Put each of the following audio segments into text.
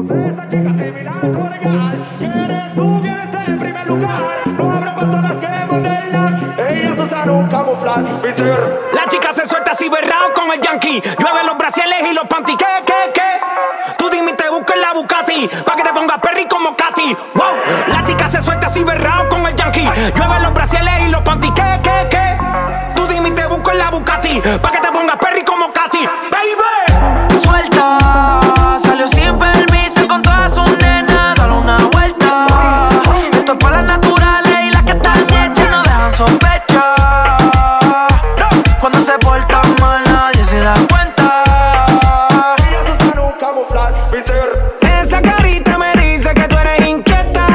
Esa chica similar colegial. ¿Quieres tú? ¿Quieres en primer lugar? No habrá personas que modelan. Ellas usan un camuflaje. La chica se suelta así berrao con el yankee. Llueve los brasiles y los panty. ¿Qué? Tú dime y te busco en la Bucati pa' que te pongas perry como Katy. Wow. La chica se suelta así berrao con el yankee. Llueve los brasiles y los panty. ¿Qué? Tú dime y te busco en la Bucati pa' que te pongas perry como Katy. Baby. Suelta, salió sin permiso con todas sus nenas. Dale una vuelta. Esto es para las naturales y las que están hechas no dejan sospechar. Cuando se portan mal nadie se da cuenta. Ellas usan un camuflaje. Esa carita me dice que tú eres inquieta.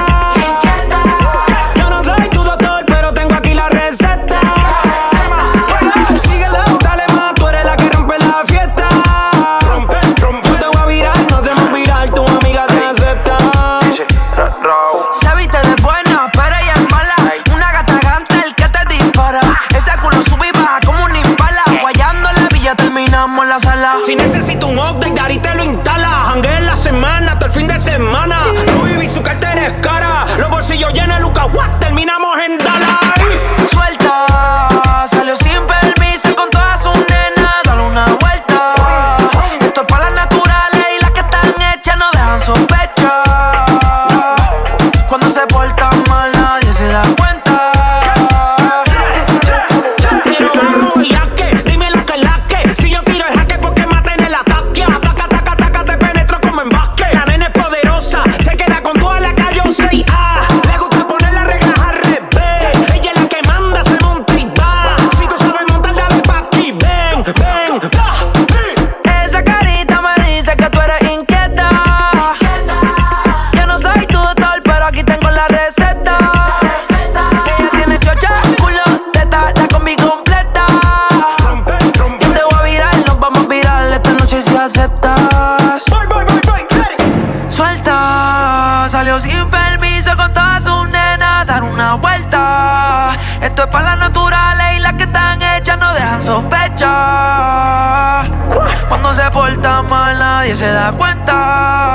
Yo no soy tu doctor, pero tengo aquí la receta. Síguelo, dale más, tú eres la que rompe la fiesta. Yo te voy a virar, no hacemos viral, tu amiga se acepta. Se viste de buena, pero ella es mala. Una gata gante, el que te dispara. Ese culo sube y baja como un impala. Guayando la villa, terminamos en la sala. Si necesito un update, Dari te lo instala. Jangué en la semana, hasta el fin de semana. Louis V, su cartera es cara. Los bolsillos llenos de Luca, what? Terminamos en Dallas. Suelta, salió sin permiso con todas sus nenas. Dale una vuelta. Esto es para las naturales y las que están hechas no dejan sospechar. Cuando se portan mal nadie se da cuenta. Pero vamos, ya que, dime lo que es la que. Si yo tiro el jaque porque mata en el ataque. Taca, te penetro como en básquet. La nena es poderosa, se queda con toda la calle 6A. Le gusta poner las reglas al revés. Ella es la que manda, se monta y va. Si tú sabes montar, dale pa' aquí. Ven, Esa carita me dice que tú eres inquieta. Yo no soy tu doctor, pero aquí tengo la receta. Ella tiene chocha, culo, teta, la combi completa. Yo te voy a virar, nos vamos a virar esta noche si aceptas. Suelta, salió sin permiso con todas sus nenas. Dar una vuelta. Esto es para las naturales y las que están hechas no dejan sospechar. Cuando se porta mal nadie se da cuenta.